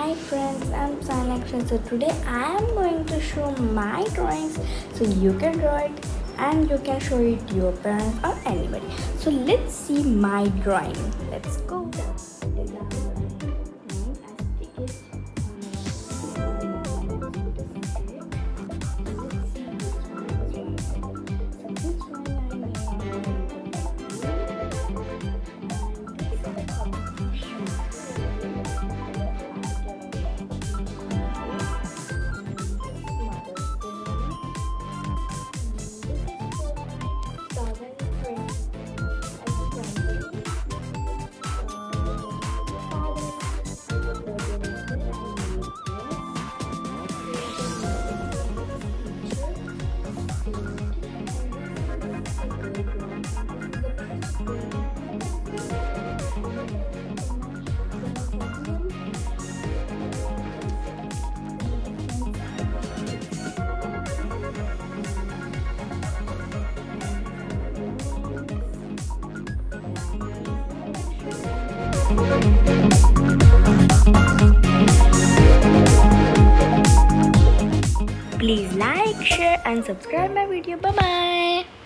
Hi friends, I'm Sanakshi. So today I am going to show my drawings so you can draw it and you can show it to your parents or anybody. So let's see my drawing. Let's go. Please like, share and subscribe my video. Bye bye.